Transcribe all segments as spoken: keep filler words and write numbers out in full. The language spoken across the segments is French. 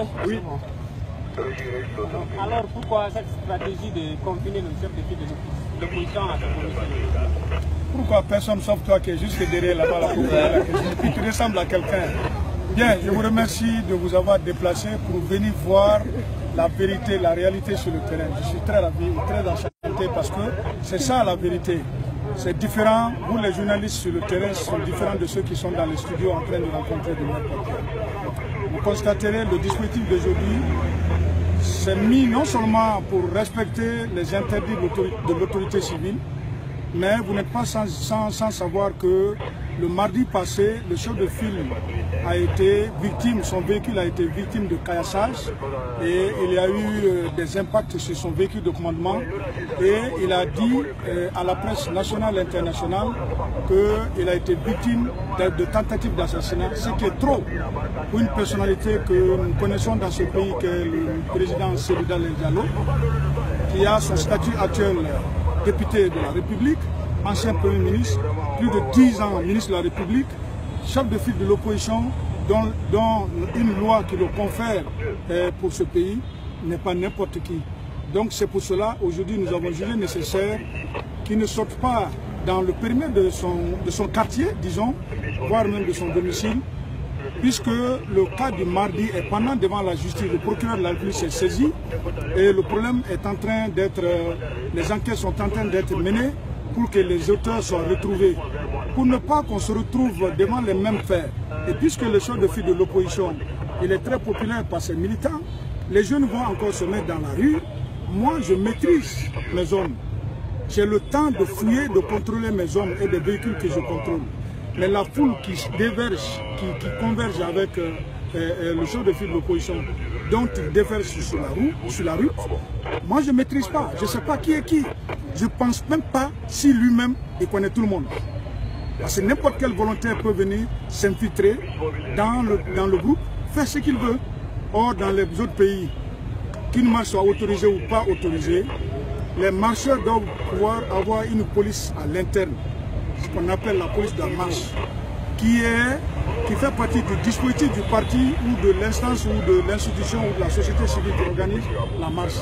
Oui. Oui. Alors pourquoi cette stratégie de confiner le chef de file de l'opposition à ce comité? Pourquoi personne sauf toi qui est juste derrière là-bas là pour poser la question? Et puis tu ressembles à quelqu'un. Bien, je vous remercie de vous avoir déplacé pour venir voir la vérité, la réalité sur le terrain. Je suis très ravi, très enchanté parce que c'est ça la vérité. C'est différent, vous les journalistes sur le terrain sont différents de ceux qui sont dans les studios en train de rencontrer de n'importe. Vous constaterez le dispositif d'aujourd'hui, c'est mis non seulement pour respecter les interdits de l'autorité civile, mais vous n'êtes pas sans, sans, sans savoir que le mardi passé, le chef de file a été victime, son véhicule a été victime de caillassage et il y a eu euh, des impacts sur son véhicule de commandement et il a dit euh, à la presse nationale et internationale qu'il a été victime de, de tentatives d'assassinat, ce qui est trop pour une personnalité que nous connaissons dans ce pays, qui est le président Cellou Dalein Diallo, qui a son statut actuel député de la République, ancien Premier ministre, plus de dix ans ministre de la République, chef de file de l'opposition, dont, dont une loi qui le confère euh, pour ce pays n'est pas n'importe qui. Donc c'est pour cela, aujourd'hui, nous avons jugé nécessaire qu'il ne sorte pas dans le périmètre de son, de son quartier, disons, voire même de son domicile, puisque le cas du mardi est pendant devant la justice. Le procureur de la République s'est saisi et le problème est en train d'être, les enquêtes sont en train d'être menées pour que les auteurs soient retrouvés, pour ne pas qu'on se retrouve devant les mêmes faits. Et puisque le chef de file de l'opposition, il est très populaire par ses militants, les jeunes vont encore se mettre dans la rue. Moi, je maîtrise mes hommes. J'ai le temps de fouiller, de contrôler mes hommes et des véhicules que je contrôle. Mais la foule qui déverge, qui, qui converge avec euh, euh, le chef de file de l'opposition, dont il déverse sur la rue, sur la rue, moi je ne maîtrise pas, je ne sais pas qui est qui. Je ne pense même pas si lui-même il connaît tout le monde. Parce que n'importe quel volontaire peut venir s'infiltrer dans le, dans le groupe, faire ce qu'il veut. Or, dans les autres pays, qu'une marche soit autorisée ou pas autorisée, les marcheurs doivent pouvoir avoir une police à l'interne, ce qu'on appelle la police de la marche, qui, est, qui fait partie du dispositif du parti ou de l'instance ou de l'institution ou de la société civile qui organise la marche.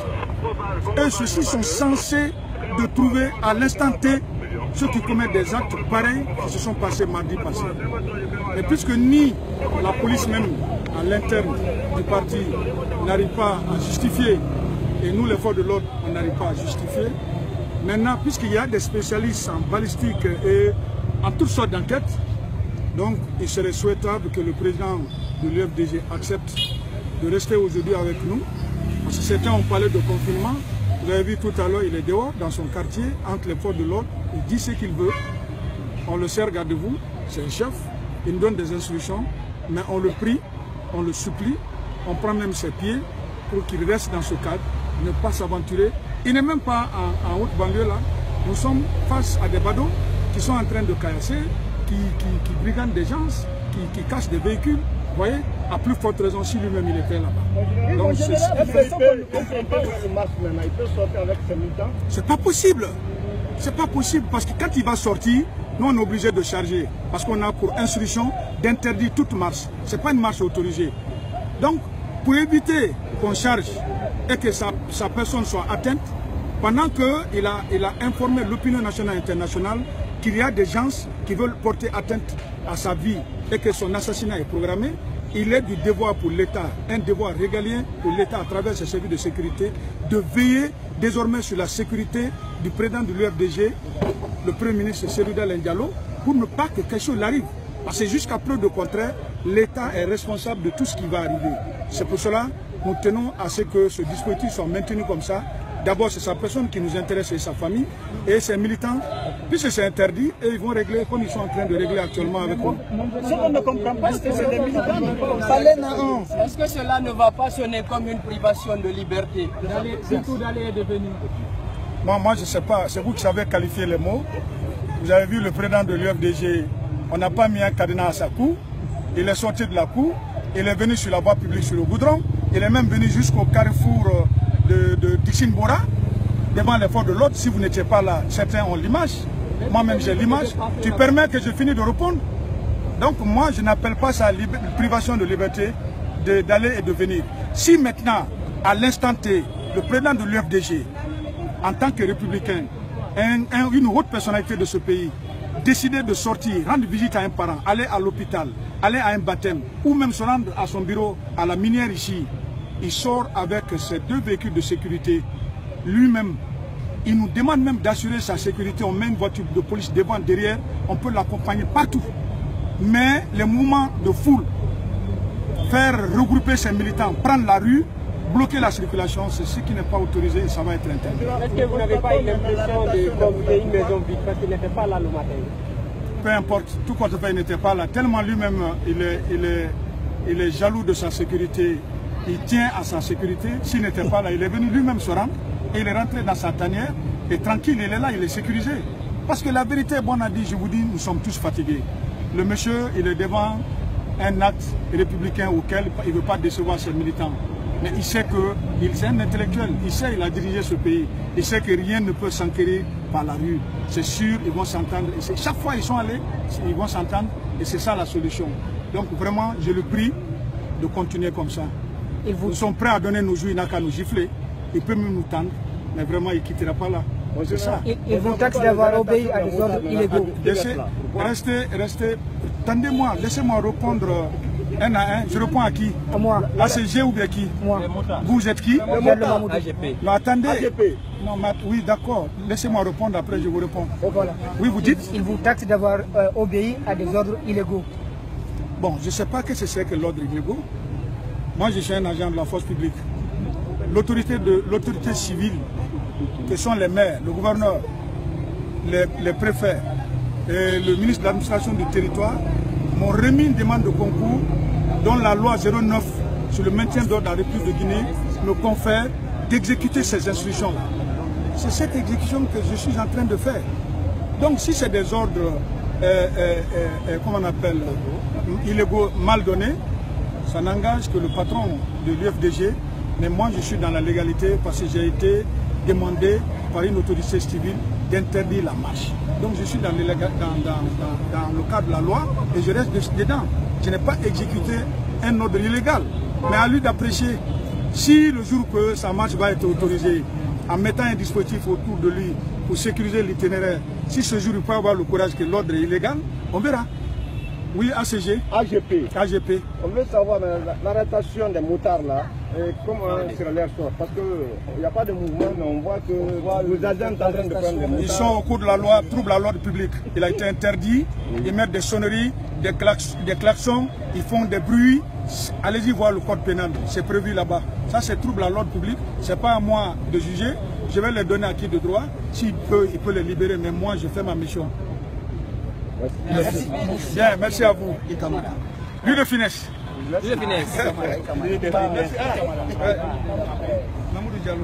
Et ceux-ci sont censés de trouver à l'instant T ceux qui commettent des actes pareils qui se sont passés mardi passé. Et puisque ni la police même à l'interne du parti n'arrive pas à justifier, et nous les forces de l'ordre on n'arrive pas à justifier, maintenant puisqu'il y a des spécialistes en balistique et en toutes sortes d'enquêtes, donc il serait souhaitable que le président de l'U F D G accepte de rester aujourd'hui avec nous, parce que certains ont parlé de confinement. Vous avez vu tout à l'heure, il est dehors, dans son quartier, entre les forces de l'ordre, il dit ce qu'il veut, on le sert, gardez-vous, c'est un chef, il nous donne des instructions, mais on le prie, on le supplie, on prend même ses pieds pour qu'il reste dans ce cadre, ne pas s'aventurer. Il n'est même pas en, en haute banlieue là, nous sommes face à des badauds qui sont en train de caillasser, qui, qui, qui brigandent des gens, qui, qui cachent des véhicules. Vous voyez, à plus forte raison si lui-même il était là-bas. Donc c'est pas possible. C'est pas possible parce que quand il va sortir, nous on est obligé de charger. Parce qu'on a pour instruction d'interdire toute marche. C'est pas une marche autorisée. Donc, pour éviter qu'on charge et que sa, sa personne soit atteinte, pendant qu'il a, il a informé l'opinion nationale et internationale qu'il y a des gens qui veulent porter atteinte à sa vie et que son assassinat est programmé, il est du devoir pour l'État, un devoir régalien pour l'État à travers ses services de sécurité, de veiller désormais sur la sécurité du président de l'U F D G, le Premier ministre Cellou Dalein Diallo, pour ne pas que quelque chose arrive. Parce que jusqu'à preuve de contraire, l'État est responsable de tout ce qui va arriver. C'est pour cela que nous tenons à ce que ce dispositif soit maintenu comme ça. D'abord, c'est sa personne qui nous intéresse et sa famille et ses militants, puisque c'est interdit, et ils vont régler comme ils sont en train de régler actuellement avec nous. Ce qu'on ne comprend pas, c'est que c'est des militants. Est-ce que cela ne va pas sonner comme une privation de liberté, surtout d'aller et de venir? Moi, moi, je ne sais pas, c'est vous qui savez qualifier les mots. Vous avez vu le président de l'U F D G, on n'a pas mis un cadenas à sa cour, il est sorti de la cour, il est venu sur la voie publique sur le goudron, il est même venu jusqu'au carrefour de, de Dixine Bora, devant les forces de l'ordre. Si vous n'étiez pas là, certains ont l'image, moi-même j'ai l'image. Tu permets que je finisse de répondre? Donc moi je n'appelle pas ça privation de liberté d'aller et de venir. Si maintenant, à l'instant T, le président de l'U F D G, en tant que républicain, un, un, une haute personnalité de ce pays, décidait de sortir, rendre visite à un parent, aller à l'hôpital, aller à un baptême, ou même se rendre à son bureau, à la minière ici, il sort avec ces deux véhicules de sécurité, lui-même. Il nous demande même d'assurer sa sécurité. On met une voiture de police devant, derrière, on peut l'accompagner partout. Mais les mouvements de foule, faire regrouper ces militants, prendre la rue, bloquer la circulation, c'est ce qui n'est pas autorisé et ça va être interdit. Est-ce que vous n'avez pas eu l'impression de convoquer une maison vide parce qu'il n'était pas là le matin? Peu importe, tout portefeuille n'était pas là. Tellement lui-même, il est, il, est, il est jaloux de sa sécurité. Il tient à sa sécurité. S'il n'était pas là, il est venu lui-même se rendre. Et il est rentré dans sa tanière. Et tranquille, il est là, il est sécurisé. Parce que la vérité, bon a dit, je vous dis, nous sommes tous fatigués. Le monsieur, il est devant un acte républicain auquel il ne veut pas décevoir ses militants. Mais il sait qu'il est un intellectuel. Il sait qu'il a dirigé ce pays. Il sait que rien ne peut s'enquérir par la rue. C'est sûr, ils vont s'entendre. Chaque fois ils sont allés, ils vont s'entendre. Et c'est ça la solution. Donc vraiment, je le prie de continuer comme ça. Et vous... Nous sommes prêts à donner nos joues, il n'a qu'à nous gifler. Il peut même nous tendre, mais vraiment, il ne quittera pas là. C'est ça. Ils vous taxent d'avoir obéi à des ordres illégaux. Laissez, restez, restez. Tendez-moi, laissez-moi répondre un à un. Je réponds à qui? À moi. A C G ou bien qui? Moi. Vous êtes qui? A G P. Non, attendez. Non, mais, oui, d'accord. Laissez-moi répondre, après je vous réponds. Voilà. Oui, vous dites? Ils vous taxent d'avoir euh, obéi à des ordres illégaux. Bon, je ne sais pas ce que c'est que l'ordre illégaux. Moi, je suis un agent de la force publique. L'autorité de l'autorité civile, que sont les maires, le gouverneur, les, les préfets et le ministre de l'administration du territoire, m'ont remis une demande de concours dont la loi zéro neuf sur le maintien d'ordre de la République de Guinée me confère d'exécuter ces instructions-là. C'est cette exécution que je suis en train de faire. Donc si c'est des ordres, euh, euh, euh, comment on appelle, illégaux mal donnés, ça n'engage que le patron de l'U F D G, mais moi je suis dans la légalité parce que j'ai été demandé par une autorité civile d'interdire la marche. Donc je suis dans, les, dans, dans, dans, dans le cadre de la loi et je reste dedans. Je n'ai pas exécuté un ordre illégal, mais à lui d'apprécier si le jour que sa marche va être autorisée, en mettant un dispositif autour de lui pour sécuriser l'itinéraire, si ce jour il peut avoir le courage que l'ordre est illégal, on verra. Oui, A C G. A G P. A G P. On veut savoir l'arrestation des motards là, et comment sera leur sort. Parce qu'il n'y a pas de mouvement, mais on voit que vous agents sont en train de prendre des motards. Ils sont au cours de la loi, trouble à l'ordre public. Il a été interdit, ils mettent des sonneries, des, klax, des klaxons, ils font des bruits. Allez-y voir le code pénal, c'est prévu là-bas. Ça c'est trouble à l'ordre public, c'est pas à moi de juger. Je vais les donner à qui de droit. S'il peut, il peut les libérer, mais moi je fais ma mission. Merci. Bien, merci à vous. Lui de finesse. Lui de finesse. Lui de finesse. Mamoudou Diallo.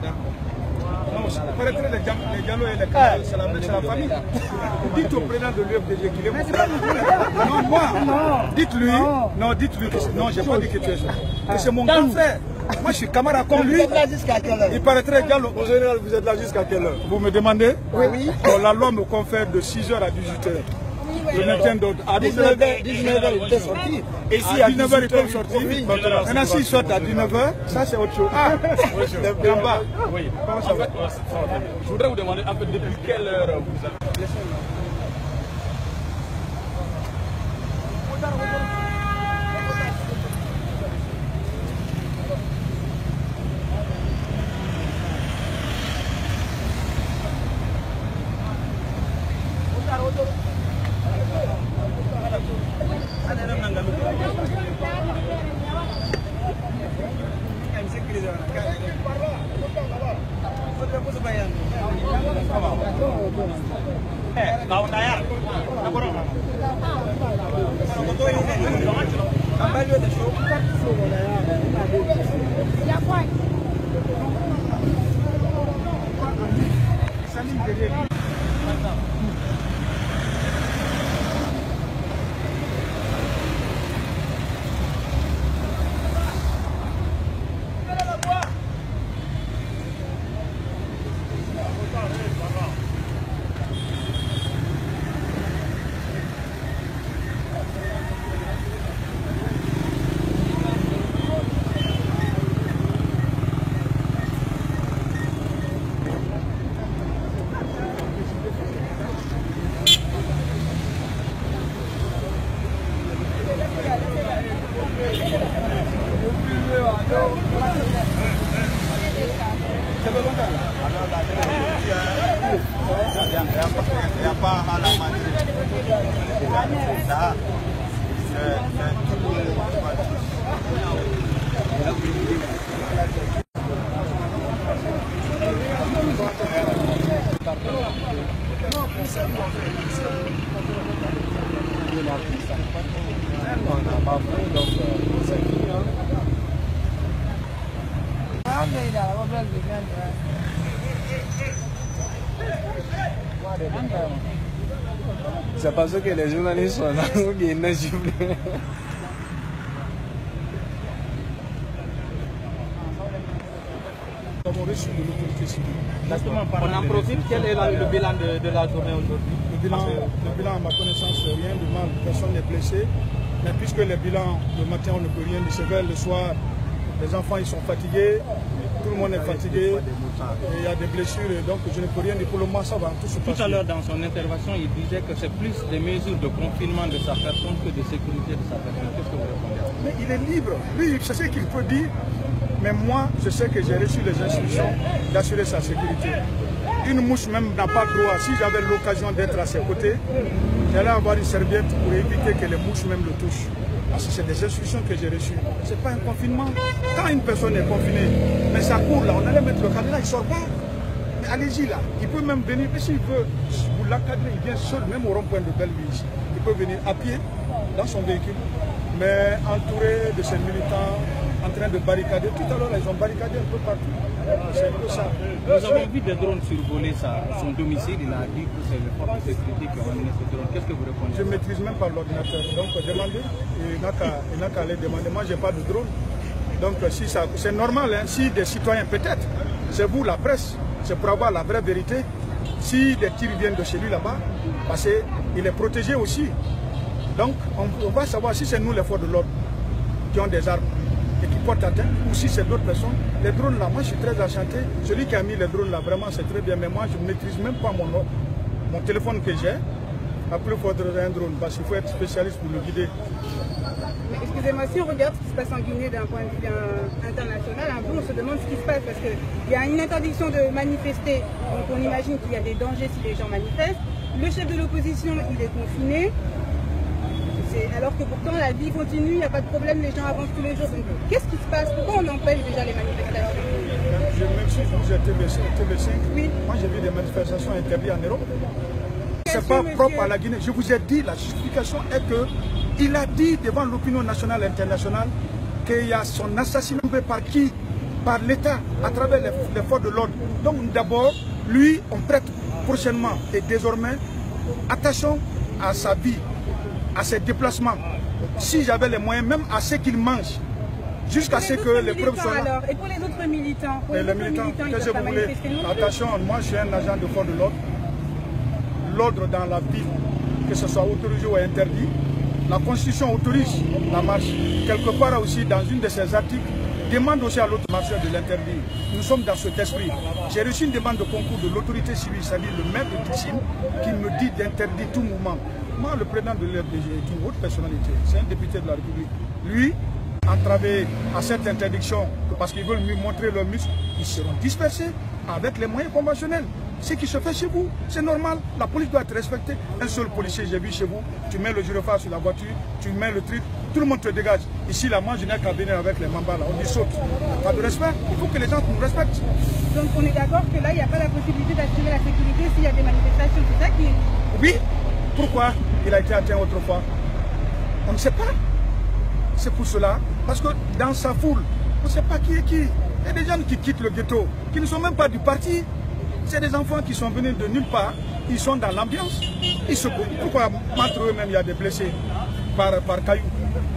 Non, il paraîtrait les Diallo et les Kaya, c'est la, la famille. Dites au président de l'U F D G qu'il est mon frère. Non, moi. Dites-lui. Non, dites-lui. Non, je n'ai pas dit que tu es ça. Que c'est mon grand frère. Moi, je suis camarade comme lui. Il paraîtrait Diallo. Au général, vous êtes là jusqu'à quelle heure? Vous me demandez? Oui, oui. Bon, la loi me confère de six heures à dix-huit heures. Le maintien d'ordre. À dix-neuf heures, il était sorti. Et si à dix-neuf heures, il peut sortir. Maintenant, s'il sort à dix-neuf heures, ça c'est autre chose. Ah, en bas. Oui. En fait, je voudrais vous demander, en fait, depuis quelle heure vous avez... Ça fait longtemps. Alors la dernière il n'y a pas à la manger. Ça, c'est tout le monde. C'est parce que les journalistes sont là, ils ne suivent pas. On en profite, quel est le bilan de, de la journée aujourd'hui? Le bilan, le bilan, à ma connaissance, rien de mal, personne n'est blessé. Mais puisque le bilan, le matin, on ne peut rien dire, le soir, les enfants ils sont fatigués, tout le monde est fatigué, et il y a des blessures, donc je ne peux rien dire. Pour le moment, ça va tout se passer. Tout à l'heure, dans son intervention, il disait que c'est plus des mesures de confinement de sa personne que de sécurité de sa personne. Qu'est-ce que vous répondez? Mais il est libre. Lui, c'est ce qu'il peut dire. Mais moi, je sais que j'ai reçu les instructions d'assurer sa sécurité. Une mouche même n'a pas droit. Si j'avais l'occasion d'être à ses côtés, j'allais avoir une serviette pour éviter que les mouches même le touchent. Parce que c'est des instructions que j'ai reçues. Ce n'est pas un confinement. Quand une personne est confinée, mais ça court là, on allait mettre le cadre là, il ne sort pas. Mais allez-y là, il peut même venir, mais s'il veut, vous l'encadrez, il vient seul, même au rond-point de Belleville ici. Il peut venir à pied, dans son véhicule, mais entouré de ses militants, en train de barricader. Tout à l'heure, ils ont barricadé un peu partout. C'est un peu ça. Nous avons vu des drones survoler sa, son domicile. Il a dit que c'est le force de sécurité qui a amené ces drones. Qu'est-ce que vous répondez? Je ne maîtrise même pas l'ordinateur. Donc, demandez. Il n'a qu'à aller demander. Moi, je n'ai pas de drone. Donc, si ça, c'est normal. Hein, si des citoyens, peut-être, c'est vous, la presse, c'est pour avoir la vraie vérité. Si des tirs viennent de chez lui là-bas, parce qu'il est protégé aussi. Donc, on, on va savoir si c'est nous, les forces de l'ordre, qui ont des armes et qui portent atteinte, ou si c'est d'autres personnes. Les drones là, moi je suis très enchanté. Celui qui a mis les drones là, vraiment c'est très bien, mais moi je ne maîtrise même pas mon, mon téléphone que j'ai. Après il faudrait un drone, parce qu'il faut être spécialiste pour le guider. Excusez-moi, si on regarde ce qui se passe en Guinée d'un point de vue euh, international, un peu on se demande ce qui se passe, parce qu'il y a une interdiction de manifester, donc on imagine qu'il y a des dangers si les gens manifestent. Le chef de l'opposition, il est confiné. Alors que pourtant la vie continue, il n'y a pas de problème, les gens avancent tous les jours. Qu'est-ce qui se passe? Pourquoi on empêche déjà les manifestations? Je m'excuse, vous êtes T V cinq. Oui. Moi j'ai vu des manifestations interdites en Europe. Ce n'est pas propre à la Guinée. Je vous ai dit, la justification est que il a dit devant l'opinion nationale et internationale qu'il y a son assassinat par qui? Par l'État, à travers les, les forces de l'ordre. Donc d'abord, lui, on prête prochainement et désormais, attention à sa vie, à ses déplacements. Si j'avais les moyens, même à ce qu'il mange, jusqu'à ce que les preuves soient là. Alors, et pour les autres militants, pour et les, les autres militants, militants qu'est-ce que vous voulez? Attention, moi je suis un agent de force de l'ordre. L'ordre dans la ville, que ce soit autorisé ou interdit, la Constitution autorise la marche. Quelque part aussi, dans une de ses articles, demande aussi à l'autre marcheur de l'interdire. Nous sommes dans cet esprit. J'ai reçu une demande de concours de l'autorité civile, c'est-à-dire le maire de Tissine, qui me dit d'interdire tout mouvement. Moi, le président de l'R D G est une haute personnalité, c'est un député de la République. Lui, entravé à cette interdiction, parce qu'ils veulent lui montrer leurs muscles, ils seront dispersés avec les moyens conventionnels. Ce qui se fait chez vous, c'est normal. La police doit être respectée. Un seul policier, j'ai vu chez vous, tu mets le gyrophare sur la voiture, tu mets le truc, tout le monde te dégage. Ici, là, moi, je n'ai qu'à venir avec les mambas, là, on dit saute. Pas de respect, il faut que les gens nous respectent. Donc on est d'accord que là, il n'y a pas la possibilité d'assurer la sécurité s'il y a des manifestations, c'est ça qui est... Oui. Pourquoi il a été atteint autrefois? On ne sait pas. C'est pour cela. Parce que dans sa foule, on ne sait pas qui est qui. Il y a des gens qui quittent le ghetto, qui ne sont même pas du parti. C'est des enfants qui sont venus de nulle part. Ils sont dans l'ambiance. Ils se... Pourquoi entre eux-mêmes il y a des blessés par, par cailloux?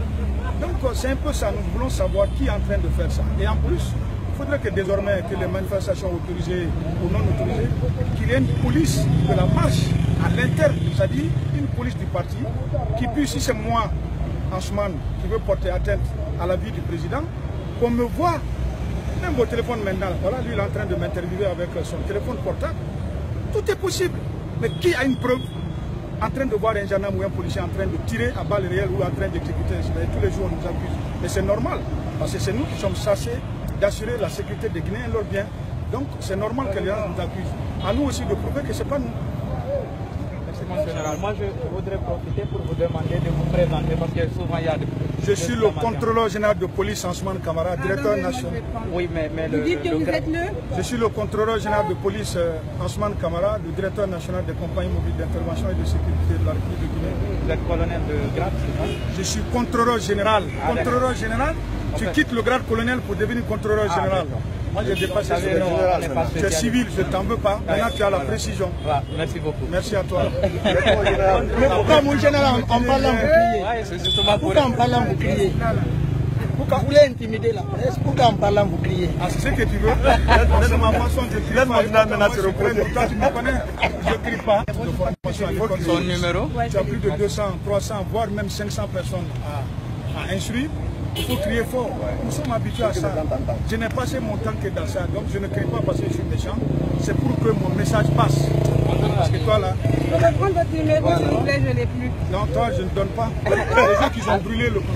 Donc c'est un peu ça. Nous voulons savoir qui est en train de faire ça. Et en plus, il faudrait que désormais, que les manifestations autorisées ou non autorisées, qu'il y ait une police de la marche à l'interne, c'est-à-dire une police du parti, qui puisse, si c'est moi, Anchman, qui veut porter atteinte à la vie du président, qu'on me voit, même au téléphone maintenant, voilà, lui il est en train de m'interviewer avec son téléphone portable, tout est possible. Mais qui a une preuve en train de voir un gendarme ou un policier en train de tirer à balles réelles ou en train d'exécuter un citoyen? Tous les jours on nous accuse. Mais c'est normal, parce que c'est nous qui sommes censés d'assurer la sécurité des Guinéens et leurs biens. Donc c'est normal que les gens nous accusent. À nous aussi de prouver que ce n'est pas nous. Mon général, moi je voudrais profiter pour vous demander de vous présenter parce que souvent il y a des... Je suis le contrôleur général de police Ansoumana Camara, directeur national. Oui, mais, mais vous le, dites que le, vous le... êtes le... Je suis le contrôleur général de police euh, Ansoumana Camara, le directeur national des compagnies mobiles d'intervention et de sécurité de la République de Guinée. Vous êtes colonel de grade, c'est ça? Je suis contrôleur général. Ah, contrôleur général, tu fait... quittes le grade colonel pour devenir contrôleur ah, général. Moi j'ai dépassé ce général. Tu es civil, je ne t'en veux pas. Maintenant tu as la précision. Voilà. Merci beaucoup. Merci à toi. Mais pourquoi mon général en parlant vous criez? Ouais, c'est justement pour... Pourquoi en parlant vous criez? Pourquoi vous voulez intimider là? Pourquoi en parlant vous criez? Ah, c'est ce que tu veux. C'est ma façon de crier. Moi, toi tu me connais. Je ne crie pas. Son numéro? Tu as plus de deux cents, trois cents, voire même cinq cents personnes à, à instruire. Il faut crier fort. Nous sommes habitués à ça. Je n'ai passé mon temps que dans ça. Donc je ne crie pas parce que je suis méchant. C'est pour que mon message passe. Parce que toi là... Je peux prendre votre numéro s'il vous plaît, je ne l'ai plus. Non, toi je ne donne pas. Les gens qui ont brûlé le...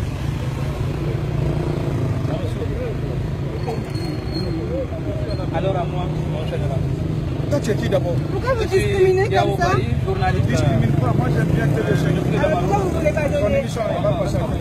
Alors à moi, mon général. Toi tu es qui d'abord? Pourquoi vous discriminez comme ça? Je ne discrimine pas. Moi j'aime bien te laisser. Alors pourquoi vous ne voulez pas Ton donner? émission, elle va passer.